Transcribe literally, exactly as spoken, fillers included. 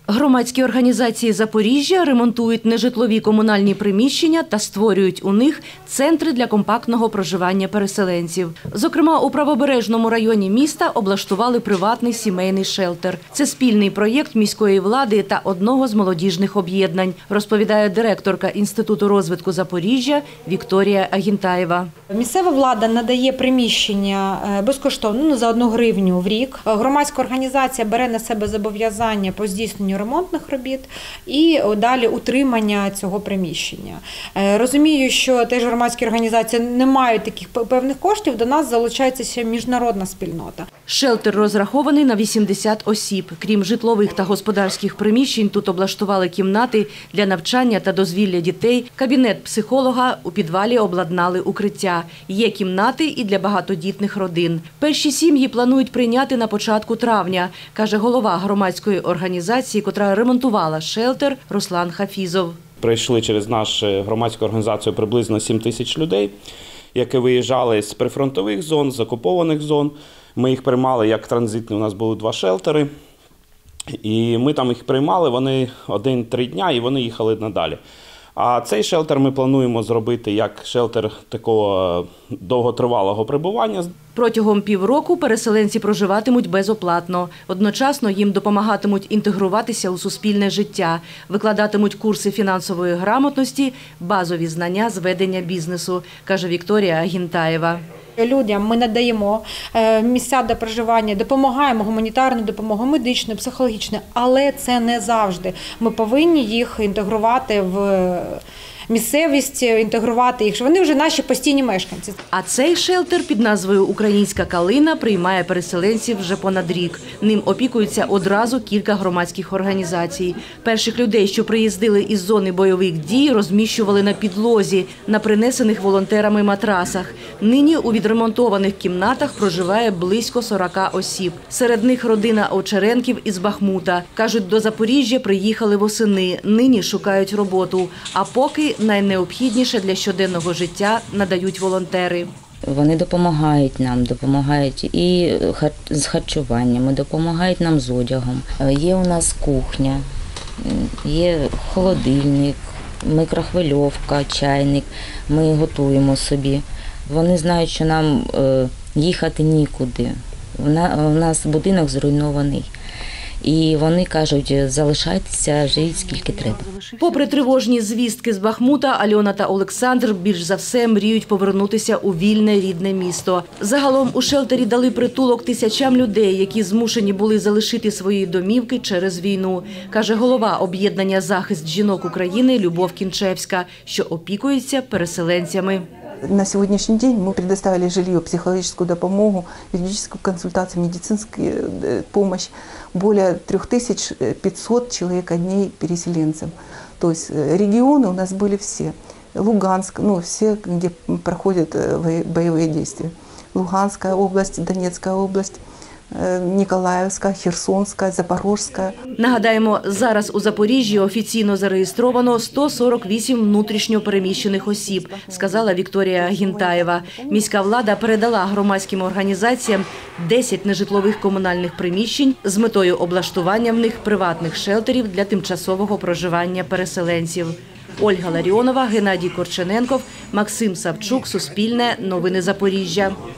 Громадські організації Запоріжжя ремонтують нежитлові комунальні приміщення та створюють у них центри для компактного проживання переселенців. Зокрема, у правобережному районі міста облаштували приватний сімейний шелтер. Це спільний проєкт міської влади та одного з молодіжних об'єднань, розповідає директорка Інституту розвитку Запоріжжя Вікторія Агінтаєва. Місцева влада надає приміщення безкоштовно, ну, за одну гривню в рік. Громадська організація бере на себе зобов'язання по здійсненню ремонтних робіт і далі утримання цього приміщення. Розумію, що теж громадські організації не мають таких певних коштів, до нас залучається ще міжнародна спільнота. Шелтер розрахований на вісімдесят осіб. Крім житлових та господарських приміщень, тут облаштували кімнати для навчання та дозвілля дітей, кабінет психолога, у підвалі обладнали укриття. Є кімнати і для багатодітних родин. Перші сім'ї планують прийняти на початку травня, каже голова громадської організації, котра ремонтувала шелтер, Руслан Хафізов. Прийшли через нашу громадську організацію приблизно сім тисяч людей, які виїжджали з прифронтових зон, з окупованих зон. Ми їх приймали як транзитні, у нас були два шелтери. І ми там їх приймали, вони один-три дня і вони їхали надалі. А цей шелтер ми плануємо зробити як шелтер такого довготривалого перебування. Протягом півроку переселенці проживатимуть безоплатно. Одночасно їм допомагатимуть інтегруватися у суспільне життя, викладатимуть курси фінансової грамотності, базові знання з ведення бізнесу, каже Вікторія Агінтаєва. Людям ми надаємо місця для проживання, допомагаємо гуманітарну допомогу, медичну, психологічну, але це не завжди. Ми повинні їх інтегрувати в місцевість, інтегрувати їх, що вони вже наші постійні мешканці. А цей шелтер під назвою «Українська калина» приймає переселенців вже понад рік. Ним опікуються одразу кілька громадських організацій. Перших людей, що приїздили із зони бойових дій, розміщували на підлозі, на принесених волонтерами матрасах. Нині у відремонтованих кімнатах проживає близько сорока осіб. Серед них родина Овчаренків із Бахмута. Кажуть, до Запоріжжя приїхали восени, нині шукають роботу. А поки найнеобхідніше для щоденного життя надають волонтери. Вони допомагають нам, допомагають і з харчуванням, допомагають нам з одягом. Є у нас кухня, є холодильник, мікрохвильовка, чайник, ми готуємо собі. Вони знають, що нам їхати нікуди. У нас будинок зруйнований. І вони кажуть, залишайтеся, живіть скільки треба. Попри тривожні звістки з Бахмута, Альона та Олександр більш за все мріють повернутися у вільне рідне місто. Загалом у шелтері дали притулок тисячам людей, які змушені були залишити свої домівки через війну, каже голова об'єднання «Захист жінок України» Любов Кінчевська, що опікується переселенцями. На сегодняшний день мы предоставили жилье, психологическую допомогу, юридическую консультацию, медицинскую помощь более трёх тысяч пятисот человек одней переселенцам. То есть регионы у нас были все. Луганск, ну все, где проходят боевые действия. Луганская область, Донецкая область. Ніколаївська, Херсонська, Запорізька. Нагадаємо, зараз у Запоріжжі офіційно зареєстровано сто сорок вісім внутрішньо переміщених осіб, сказала Вікторія Агінтаєва. Міська влада передала громадським організаціям десять нежитлових комунальних приміщень з метою облаштування в них приватних шелтерів для тимчасового проживання переселенців. Ольга Ларіонова, Геннадій Корчененков, Максим Савчук, Суспільне, Новини Запоріжжя.